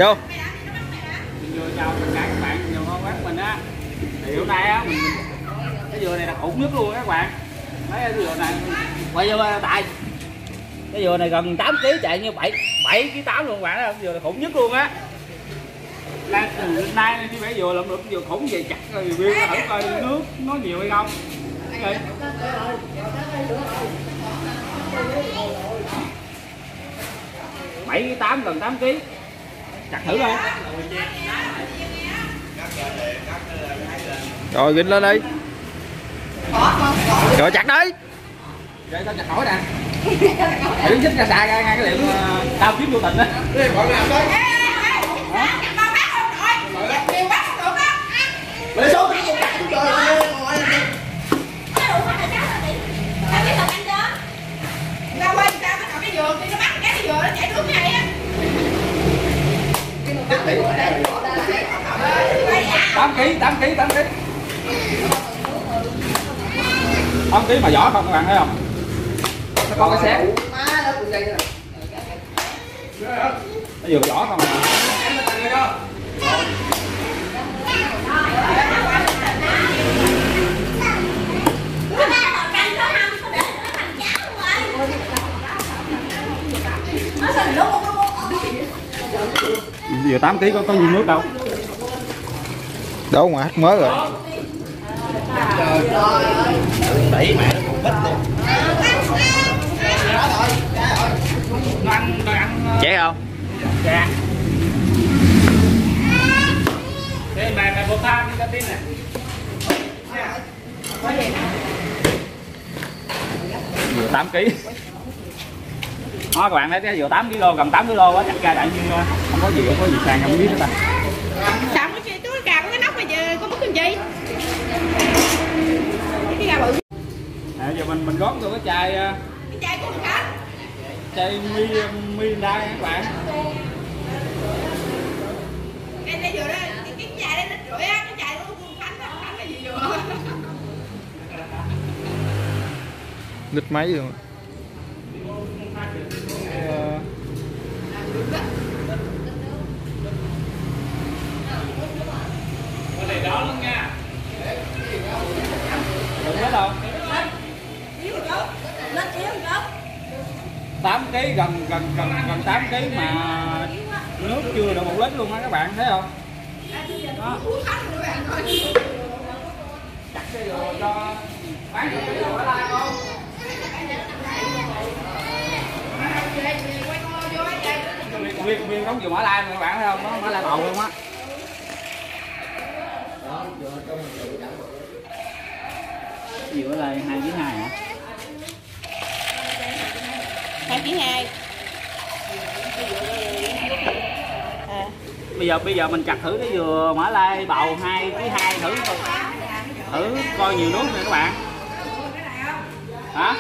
Vô. Vừa chào tất cả các bạn nhiều con bác mình á. Thì hôm nay á mình cái dừa này là khủng nhất luôn các bạn. Thấy cái dừa này quay vô tại cái dừa này gần 8 kg chạy như 7 kg 8 luôn các bạn đó, dừa là khủng nhất luôn á. Từ nay đi bẻ dừa làm được dừa khủng về chặt rồi review thử coi nước nó nhiều hay không. Okay. 7 kg 8 gần 8 kg. Chặt thử luôn. Rồi ginh lên đi. Rồi chặt đi. Vậy tao chặt nổi nè. Mày đứng xích ra xa ra ngay cái điểm tao kiếm vô tình á. Lấy số cái con cắt trời ơi. Tao quay tao nó cầm cái dừa thì nó bắt cái dừa nó chạy nước ngay á. 8 kg 8 kg mà vỏ không các bạn thấy không? Nó có cái xé. Nó vừa vỏ không à. Vừa 8 kg có nhiều nước đâu. Đâu mà hết mới rồi. Đẩy mẹ nó còn bít luôn. Nó ăn Trẻ không? dạ. Đây mày bột than đi tin nè. Vừa 8 kg. Đó các bạn thấy cái vừa 8 kg gần 8 kg á, chặt ra đại nhiên không có gì sàn không biết nữa ta. Sao cái túi cà cái nóc bây giờ có mất cái gì? Cái gà bự. Giờ mình gót vô cái chai Của mình hết. chai Mirinda nha các bạn. Đây vừa đó, cái chai đây nó rưỡi á, cái chai của Khánh á, Khánh là gì vừa. Lít mấy luôn. Cái này đó luôn nha. Đừng hết đâu. 8 kg gần 8 kg mà nước chưa được 1 lít luôn á các bạn thấy không? Đó. Chặt cái dừa cho bán cho cái dừa ở đây không? Nguyên đống dừa Mã Lai các bạn thấy không? Nó Mã Lai bầu luôn á. Dừa ở đây 2 kg 2 hả? 2 kg 2. Bây giờ mình chặt thử cái dừa Mã Lai bầu 2 kg 2 thử coi nhiều nước nè các bạn. Hả?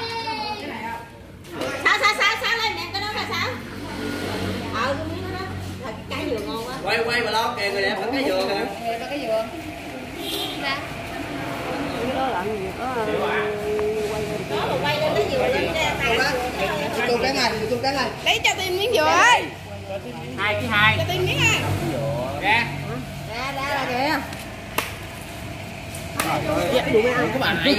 Sao lên nè, cái đó là sao? Cái miếng đó đó. Cái dừa ngon quá. Quay mà lo kìa người đẹp cái dừa kìa. Cái dừa. Ra. Cái đó làm gì có đó mà quay lên cái dừa lên đây. Chụp cái này. Lấy cho Tiên miếng dừa ơi. 2 kg 2. Cho Tiên miếng ha. Ra. Ra là kìa. Các bạn này.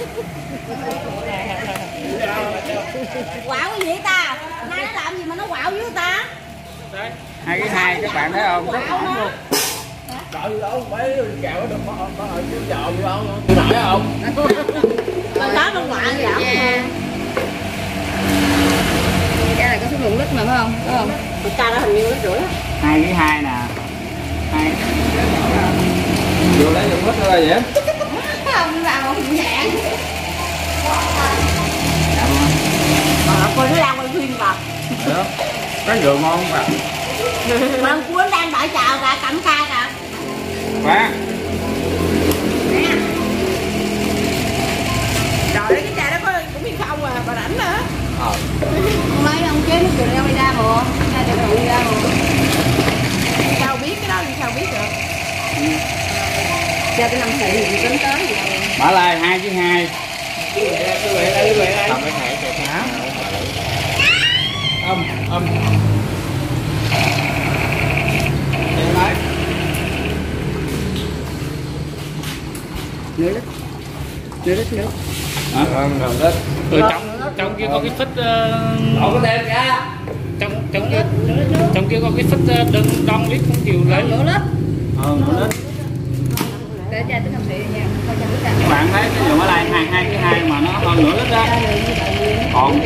Quạo cái gì ta? Nay nó làm gì mà nó quạo với ta? 2 kg 2 các bạn thấy không? Rất ổn luôn. Trời đâu mấy kẹo nó được có hơi chứ giò gì không? Nổi không? Con đó nó quạo giảm nha. Cái này có số lượng lít mà phải không? Đúng không? Một ca đó hình như lít rưỡi. 2 kg 2 nè. 2. Vừa lấy được lít rồi vậy? Không vào không dạng. Coi nó đang quay phim kìa. Được. Cái dừa ngon không bạn? Mà cuốn đang đợi chào kìa, cầm ca kìa. Quá. Nè. Trời ơi, cái trà đó cũng miếng không à, bà rảnh nữa. Mấy ông chế nó cười leo đi ra mùa. Ra cho rượu đi ra mùa. Sao biết cái đó thì sao biết được. Cho cái 5 phụ thì tính tới gì đâu. Mã Lai 2 kg 2. Không phải hại kìa. Hả? Âm. nửa lít nước. Rồi trong kia có cái phích có thêm nha. trong kia có cái phích đơn đong lít không chịu lấy. Nửa lít. Nửa lít. Để cha tôi không thể nha. Các bạn thấy cái dùng ở đây hai cái hai mà nó hơn nửa lít đó. Còn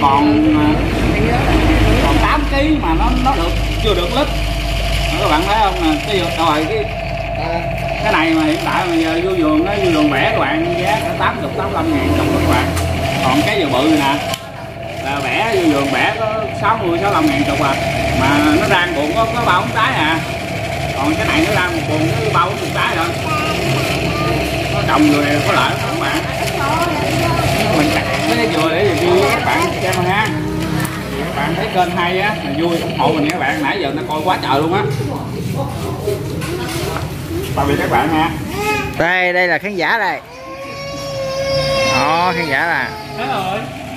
8 kg mà nó được chưa được lít. Các bạn thấy không nè, cái rồi cái này mà hiện tại bây giờ vô vườn bẻ các bạn giá cả 80-85 ngàn đồng các bạn. Còn cái dừa bự nè là bẻ vô vườn bẻ có 60-65 ngàn chục à, mà nó ra bụng có 3-4 trái à. Còn cái này nó ra một bụng có 3-4 trái rồi. Nó trồng rồi có lợi các bạn. Mình chặt cái dừa để review các bạn xem ha. Các bạn thấy kênh hay á là vui, ủng hộ mình nha các bạn. Nãy giờ nó coi quá trời luôn á. Tạm biệt các bạn nha. Đây là khán giả đây. Đó, khán giả là. Thế rồi.